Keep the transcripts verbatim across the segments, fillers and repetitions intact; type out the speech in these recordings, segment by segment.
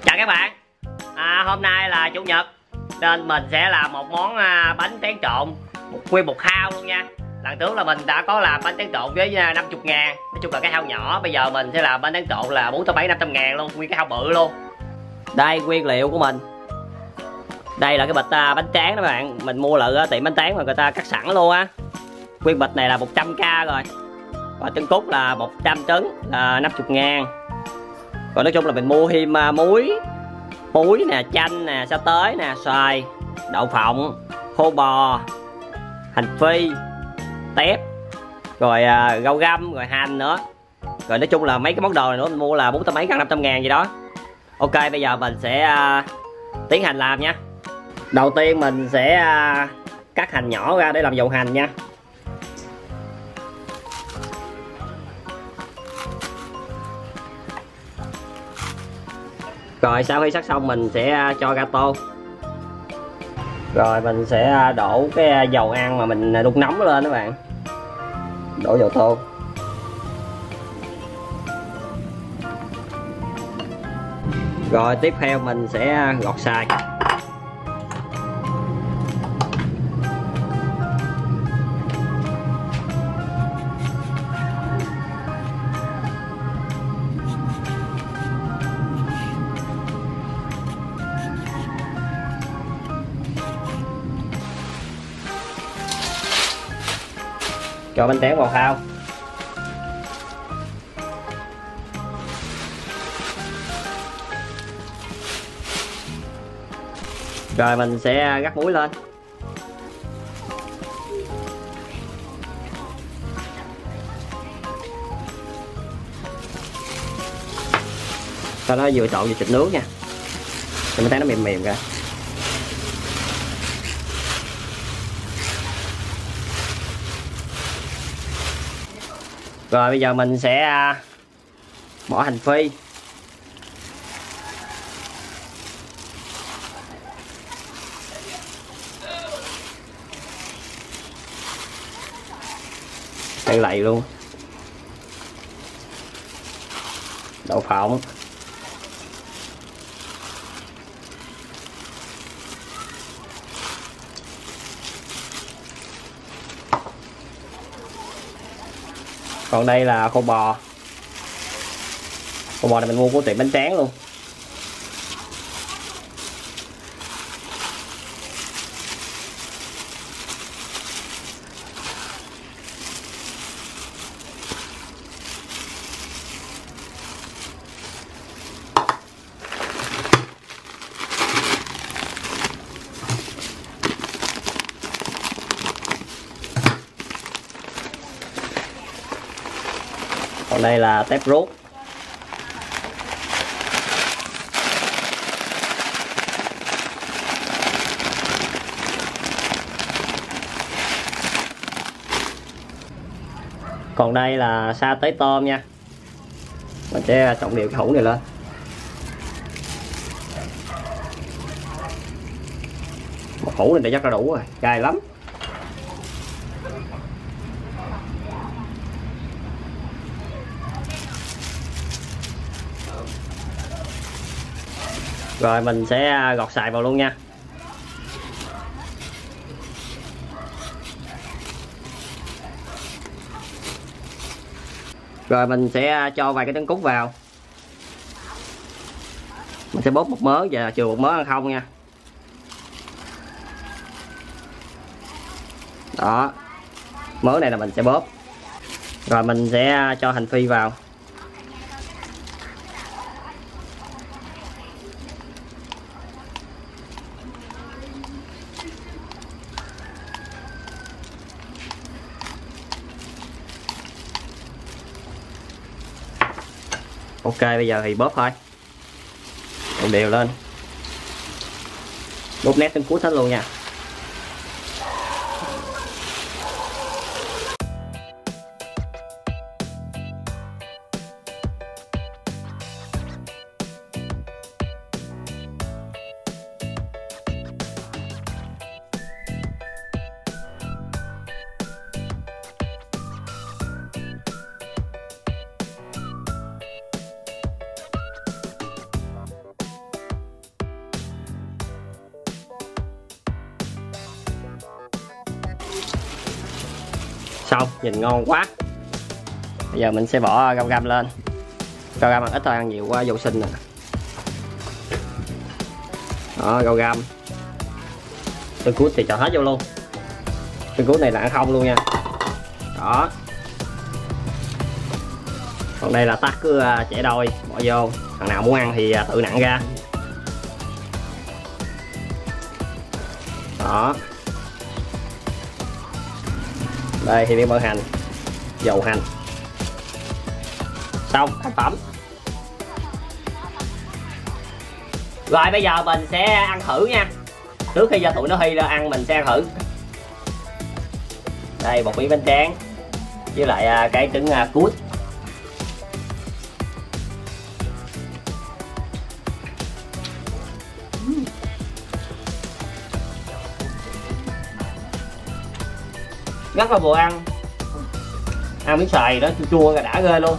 Chào các bạn, à, hôm nay là chủ nhật nên mình sẽ làm một món à, bánh tráng trộn một nguyên một thao luôn nha. Lần trước là mình đã có làm bánh tráng trộn với năm mươi ngàn, nói chung là cái thao nhỏ. Bây giờ mình sẽ làm bánh tráng trộn là bốn trăm bảy mươi năm trăm ngàn luôn, nguyên cái thao bự luôn. Đây nguyên liệu của mình. Đây là cái bịch à, bánh tráng đó các bạn, mình mua lại tiệm bánh tráng mà người ta cắt sẵn luôn á. Nguyên bịch này là một trăm k rồi. Và trứng cút là một trăm trứng là năm mươi ngàn. Còn nói chung là mình mua thêm uh, muối muối nè, chanh nè, sa tế nè, xoài, đậu phộng, khô bò, hành phi, tép, rồi uh, rau găm, rồi hành nữa. Rồi nói chung là mấy cái món đồ này nữa mình mua là bốn trăm mấy gần năm trăm ngàn gì đó. Ok, bây giờ mình sẽ uh, tiến hành làm nha. Đầu tiên mình sẽ uh, cắt hành nhỏ ra để làm dầu hành nha. Rồi sau khi sắc xong mình sẽ cho ra tô. Rồi mình sẽ đổ cái dầu ăn mà mình đun nóng lên các bạn. Đổ vào tô. Rồi tiếp theo mình sẽ gọt xoài. Cho bánh tráng vào thao. Rồi mình sẽ rắc muối lên. Sau đó vừa trộn vừa chịch nước nha, cho bánh tráng nó mềm mềm ra. Rồi bây giờ mình sẽ bỏ hành phi. Đây lầy luôn. Đậu phộng. Còn đây là khô bò. Khô bò này mình mua của tiệm bánh tráng luôn. Còn đây là tép rút. Còn đây là sa tế tôm nha. Mình sẽ trộn đều cái hũ này lên. Một hũ này để chắc là đủ rồi, gai lắm. Rồi mình sẽ gọt xoài vào luôn nha. Rồi mình sẽ cho vài cái trứng cút vào. Mình sẽ bóp một mớ và chừa một mớ ăn không nha. Đó. Mớ này là mình sẽ bóp. Rồi mình sẽ cho hành phi vào. Ok, bây giờ thì bóp thôi. Đều đều lên. Bóp nét đến cuối hết luôn nha. Xong, nhìn ngon quá. Bây giờ mình sẽ bỏ rau găm lên. Rau găm ăn ít thôi, ăn nhiều quá vô sinh nè. Đó, rau găm. Tương cút thì cho hết vô luôn. Tương cút này là ăn không luôn nha. Đó. Còn đây là tắc cứ chẻ đôi bỏ vô, thằng nào muốn ăn thì tự nặn ra. Đó. Đây thì miếng mỡ hành, dầu hành. Xong thành phẩm. Rồi bây giờ mình sẽ ăn thử nha. Trước khi cho tụi nó Hy ra ăn mình sẽ ăn thử. Đây một miếng bánh tráng với lại cái trứng cút. Rất là vừa ăn. Ăn miếng xoài đó chua chua đã ghê luôn.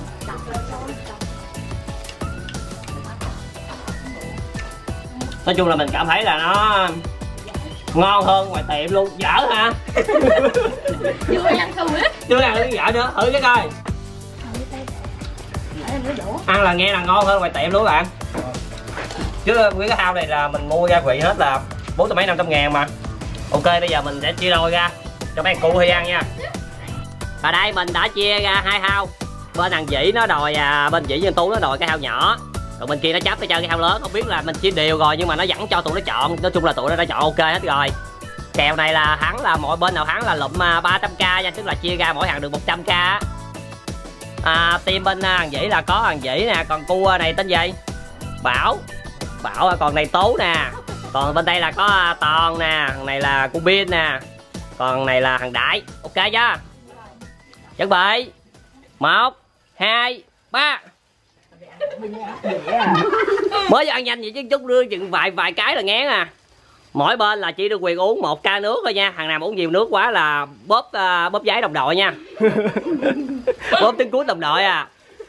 Nói chung là mình cảm thấy là nó ngon hơn ngoài tiệm luôn. Dở hả? Chưa ăn thử hết. Chưa ăn thử dở nữa, thử cái coi. Ăn là nghe là ngon hơn ngoài tiệm luôn các bạn. Chứ cái hao này là mình mua gia vị hết là bốn trăm mấy năm trăm ngàn mà. Ok bây giờ mình sẽ chia đôi ra cho mấy cụ Hy ăn nha. Và đây mình đã chia ra hai hao. Bên thằng Vĩ nó đòi à, bên Vĩ với Tú nó đòi cái hao nhỏ. Còn bên kia nó chấp nó chơi cái hao lớn. Không biết là mình chia đều rồi nhưng mà nó vẫn cho tụi nó chọn. Nói chung là tụi nó đã chọn ok hết rồi. Kèo này là thắng là mỗi bên nào thắng là lụm ba trăm k nha. Tức là chia ra mỗi thằng được một trăm k. À, team bên thằng Vĩ là có thằng Vĩ nè. Còn cua này tên gì? Bảo. Bảo còn này Tú nè. Còn bên đây là có Toàn nè. Thằng này là cô Biên nè. Còn này là thằng Đại. Ok chưa? Chuẩn bị một hai ba. Mới ăn nhanh vậy chứ chút đưa chừng vài vài cái là ngán à. Mỗi bên là chỉ được quyền uống một ca nước thôi nha. Thằng nào uống nhiều nước quá là bóp uh, bóp giấy đồng đội nha. Bóp tiếng cuối đồng đội à.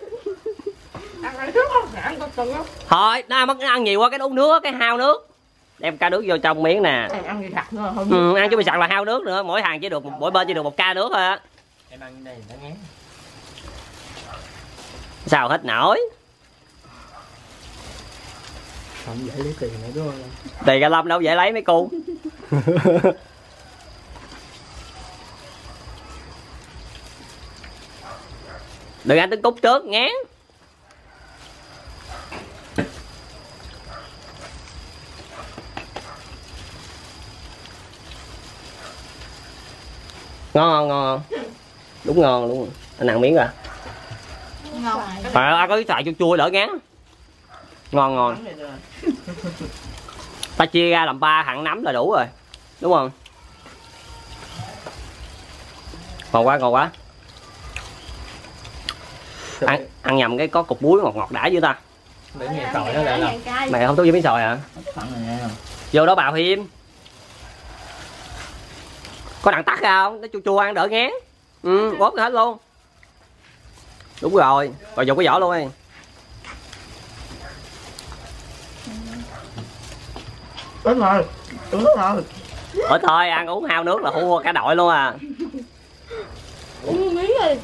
Thôi nó mất ăn nhiều quá cái uống nước cái hao nước. Đem ca nước vô trong miếng nè. Ăn gì sặc nữa không? Ừ, ăn chứ bị sặc là hao nước nữa. Mỗi hàng chỉ được mỗi bên chỉ được một ca nước thôi á. Em ăn đây nó ngán. Sao hết nổi. Không dễ lấy tiền nữa đúng không? Tiền cả Lâm đâu dễ lấy mấy cu. Đừng ăn trứng cút trước ngán. Ngon ngon ngon. Đúng ngon luôn. Anh ăn miếng rồi. Ngon. À, có cái xoài chua chua đỡ ngán. Ngon ngon. Ta chia ra làm ba thằng nấm là đủ rồi. Đúng không? Ngon quá ngon quá. Ăn ăn nhầm cái có cục muối ngọt ngọt đã dữ ta. Để nghe sòi nó lại làm. Mày không thích với miếng sòi hả? Vô đó bào thêm. Có đặng tắc ra không? Nó chua chua ăn đỡ ngán. Ừ, bóp hết luôn. Đúng rồi, rồi dùng cái vỏ luôn đi. Ít rồi, uống thôi. Ủa thôi, ăn uống hao nước là thua cả đội luôn à. Uống miếng đi.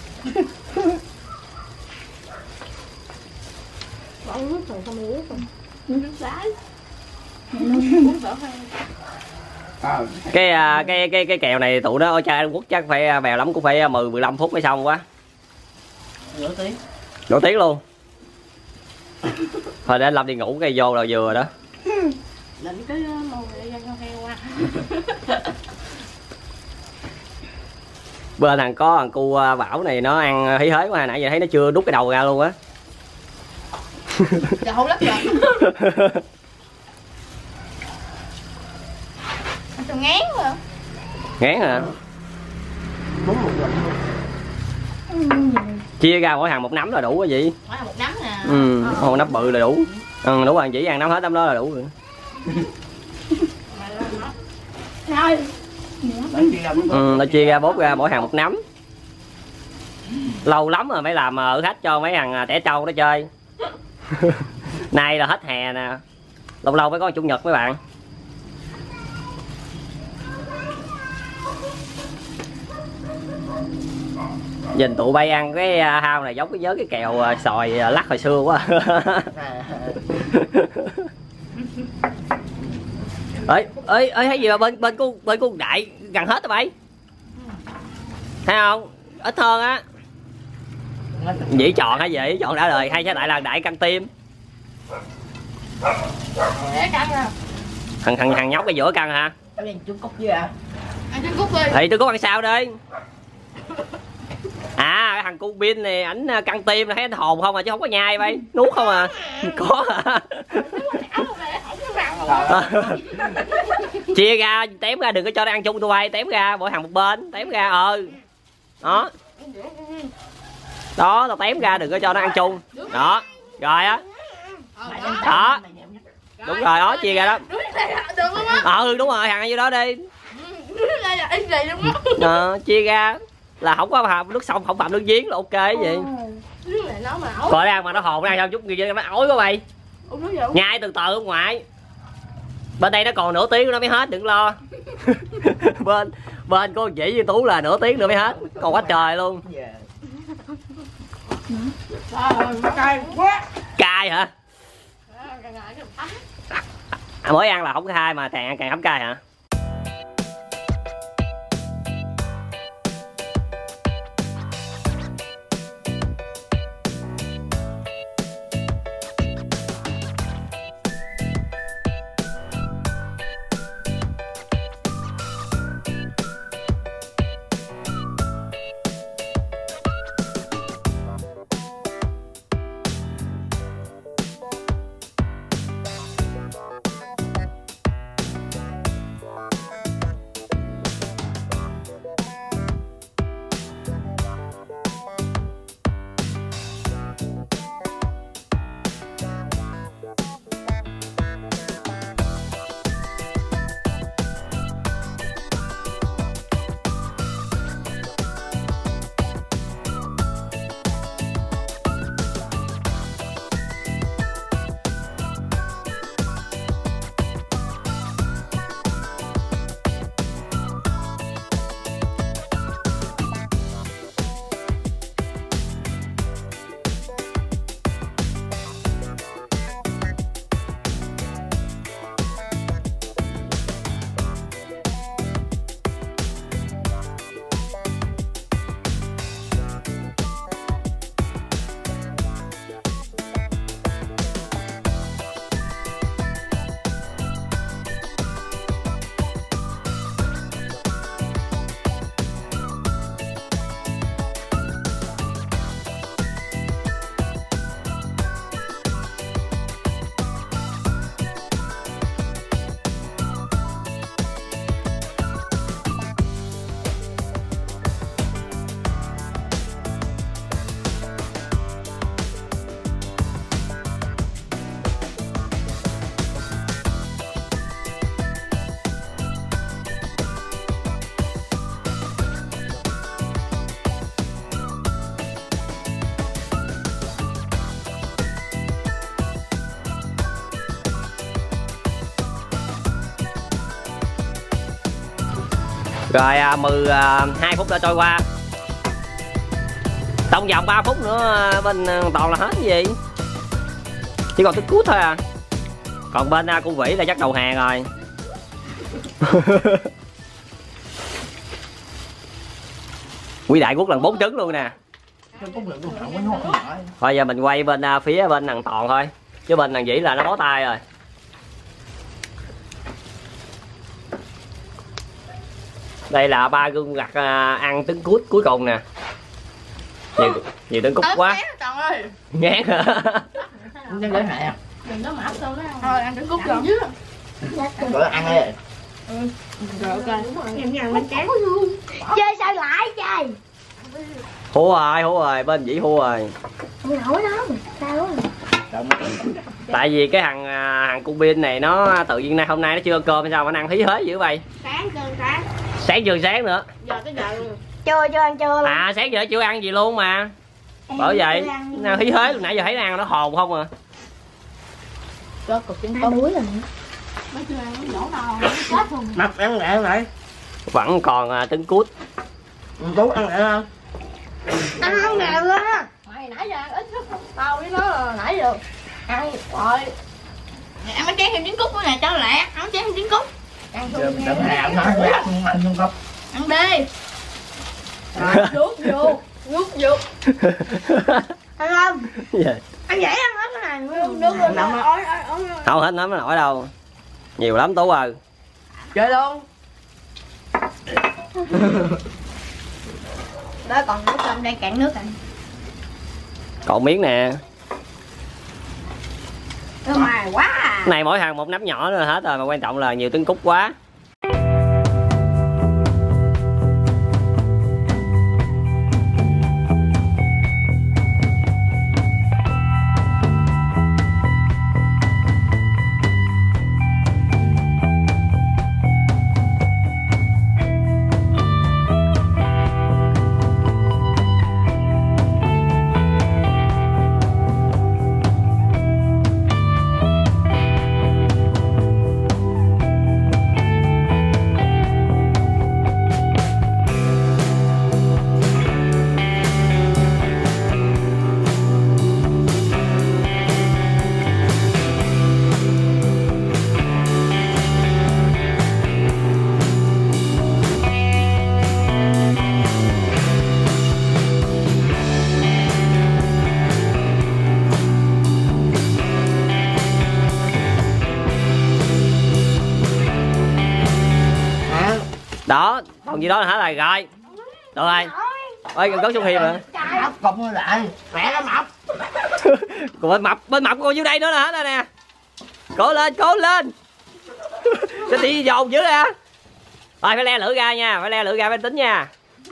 Bỏ nước rồi không uống rồi. Nước đá. Uống đỡ hơn. Cái cái cái cái kèo này tụi nó ở chơi Trung Quốc chắc phải bèo lắm cũng phải mười mười lăm phút mới xong quá. Nửa tiếng. Nửa tiếng luôn. Thôi để anh Lâm đi ngủ cây vô là vừa rồi đó. Định cái mồi để cho heo qua. Bên thằng có thằng cu Bảo này nó ăn hí hế quá nãy giờ thấy nó chưa đút cái đầu ra luôn á. Giờ không lắm rồi. Anh tôi ngán rồi. Ngán hả? Đúng một lần Ừ. Chia ra mỗi thằng một nắm là đủ cái gì? Mỗi một nắm nè. Ừ, một nắm bự là đủ. Ừ, đủ rồi, chỉ ăn nắm hết nắm đó là đủ rồi. Thôi. Ừ, nó chia ra bốt ra mỗi hàng một nắm. Lâu lắm rồi mới làm ở khách cho mấy thằng trẻ trâu nó chơi. Nay là hết hè nè. Lâu lâu mới có chủ nhật mấy bạn. Nhìn tụi bay ăn cái hao này giống cái nhớ cái kẹo xoài lắc hồi xưa quá. ơi ơi ơi thấy gì mà bên bên cô bên cô Đại gần hết rồi bay, thấy không, ít hơn á. Dĩ chọn hay vậy, chọn đã lời hay sẽ Đại là Đại căng tim. thằng thằng thằng nhóc cái giữa căng hả? Ăn trứng cút với à? Ăn trứng cút đi. Thì tôi có ăn sao đi. À cái thằng cu Bin này ảnh căng tim là thấy anh hồn không à chứ không có nhai bay, nuốt không à. Có hả? Chia ra tém ra, đừng có cho nó ăn chung tụi bay, tém ra mỗi thằng một bên, tém ra. Ờ đó đó, tao tém ra đừng có cho nó ăn chung đó rồi á. Đó đúng rồi đó, chia ra đó. Ừ đúng rồi, thằng ăn vô đó đi. Ờ, chia ra là không có phạm nước sông, không phạm nước giếng là ok vậy. Coi nó ăn mà nó hồn nó ăn sao chút gì nó ói quá mày. Nhai từ từ ở ngoài. Bên đây nó còn nửa tiếng nó mới hết, đừng lo. bên bên cô chỉ với Tú là nửa tiếng nữa mới hết, còn quá trời luôn. Cay quá. Cay hả? À, mới ăn là không cay mà càng ăn càng không cay hả? Rồi à, mười hai phút đã trôi qua. Trong vòng ba phút nữa bên toàn là hết cái gì. Chỉ còn trứng cút thôi à. Còn bên cô Vĩ là chắc đầu hàng rồi. Quý Đại Quốc lần bốn trứng luôn nè. Thôi giờ mình quay bên phía bên thằng Toàn thôi. Chứ bên thằng Vĩ là nó bó tay rồi. Đây là ba gương mặt ăn trứng cút cuối cùng nè. Nhiều, nhiều trứng cút quá. Ngán hả? Đừng có hại à? Đừng có mập đâu đó. Thôi ăn trứng cút rồi. Rồi ăn đi. Ừ. Rồi ok. Em ăn bánh tráng. Chơi sao lại chơi? Hú rồi, hú rồi, bên Vĩ hú rồi. Không nổi đó, sao á? Tại vì cái thằng thằng cu Bin này nó tự nhiên nay hôm nay nó chưa cơm hay sao mà nó ăn hí hế dữ vậy. Sáng cơm sáng. Sáng chưa sáng nữa. Giờ tới giờ luôn. Chưa chưa ăn chưa luôn. À sáng giờ chưa ăn gì luôn mà. Em bởi vậy nó hí hế lúc nãy giờ thấy nó ăn nó hồn không à. Có cục trứng có muối rồi. Mới chưa ăn nó nhổ đâu, chết luôn. Mập ăn lại lại. Vẫn còn trứng cút. Tú ăn lại không? Ăn không nghèo á. Mày nãy giờ ít chút tao với nó là nãy giờ ăn rồi. Ăn bánh tráng thêm trứng cút nữa nè cho lẹ, ăn bánh tráng thêm trứng cút. Ăn Đừng đừng làm nó lát ăn không có. Ăn đi. Rồi nuốt vô, nuốt vô. Ăn không? Dạ. Ăn dễ ăn hết cái này. Nuốt nuốt rồi nằm ói ói ói. Không hết nắm nó nổi đâu. Nhiều lắm Tú ơi. Chơi luôn. Đó còn nước cơm đang cạn nước rồi. Còn miếng nè. Nó mài quá à. Này mỗi thằng một nắm nhỏ nữa hết rồi mà quan trọng là nhiều trứng cút quá. Đó, còn gì đó là hết rồi, rồi. Được rồi. Ơi, con xuống hiệp hả? Mập cùng lại, mẹ nó mập. Còn bên mập, bên mập còn dưới đây nữa là hết rồi nè. Cố lên, cố lên. Cái tí dồn dữ ra. Rồi phải le lửa ra nha, phải le lửa ra phải tính nha.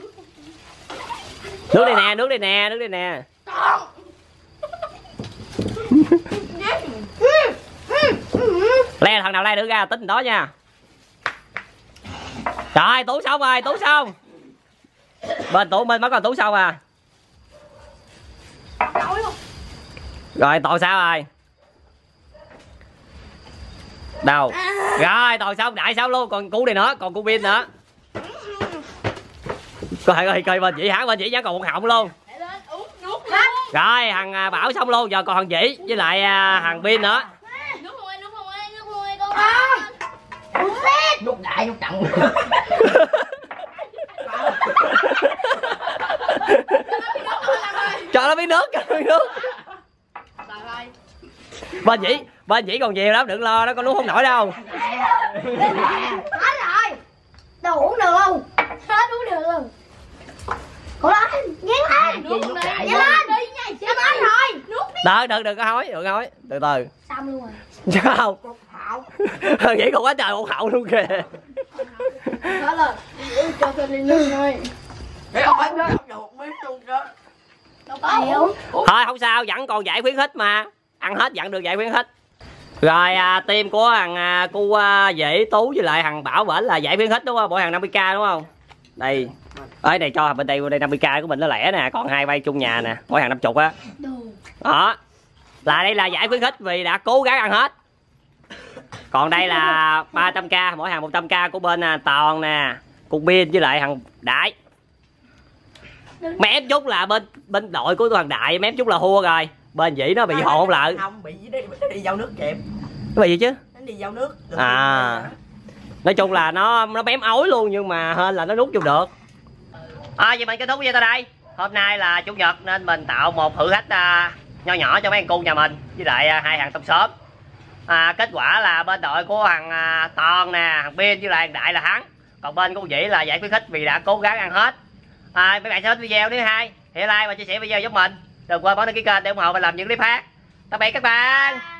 Nước đây nè, nước đây nè, nước đây nè. Le thằng nào le lửa ra tính đó nha. Rồi, Tú xong rồi, Tú xong. Bên Tú bên mới còn Tú xong à. Rồi, Toàn sao rồi? Đâu? Rồi, Toàn xong, Đại xong luôn, còn cu này nữa, còn cu pin nữa. Có thể coi coi bên chị hả, bên chị vẫn còn một họng luôn. Rồi, thằng Bảo xong luôn, giờ còn thằng Vĩ với lại thằng pin nữa. Nút đại, nút chặn. Cho nó biết nước, cho nó biết nước. Bên Vĩ, bên Vĩ còn nhiều lắm, đừng lo, nó con nuốt không nổi đâu. Hết rồi. Đâu uống được không? Hết uống được luôn. Cố lên, nhét lên. Nhét lên. Nhét lên rồi. Được, được, đừng có hối, đừng có hối. Từ từ. Xong luôn rồi. Sao? Vậy còn quá trời một hậu luôn kìa. Đó là cho tôi đi nước thôi. Cái hỏi nó không được miếng luôn đó. Đâu có hiểu. Thôi không sao, vẫn còn giải khuyến khích mà. Ăn hết vẫn được giải khuyến khích. Rồi à, team của thằng à, cu à, Dễ, Tú với lại thằng Bảo bển là giải khuyến khích đúng không? Mỗi thằng năm mươi k đúng không? Đây. Ơi này cho bên đây, bên đây năm mươi k của mình nó lẻ nè, còn hai bay chung nhà nè, mỗi thằng năm mươi á. Đó. Là đây là giải khuyến khích vì đã cố gắng ăn hết. Còn đây là ba trăm k, mỗi hàng một trăm k của bên à, Toàn nè, cục pin với lại thằng Đại. Mém chút là bên bên đội của thằng Đại mém chút là thua rồi. Bên Vĩ nó bị hồn lại. Không, bị đi, nó đi vào nước kịp. Cái gì chứ? Nó đi vào nước. À. Nói chung là nó nó bém ối luôn nhưng mà hên là nó rút vô được. À, vậy mình kết thúc video tại đây. Hôm nay là chủ nhật nên mình tạo một thử thách uh, nho nhỏ cho mấy anh cu nhà mình với lại uh, hai thằng trong xóm. À, kết quả là bên đội của thằng uh, Toàn nè, thằng Pin với lại thằng Đại là thắng. Còn bên của Vĩ là giải khuyến khích vì đã cố gắng ăn hết. À, mấy bạn sẽ thích video thứ hai hãy like và chia sẻ video giúp mình. Đừng quên bấm đăng ký kênh để ủng hộ mình làm những clip khác. Tạm biệt các bạn.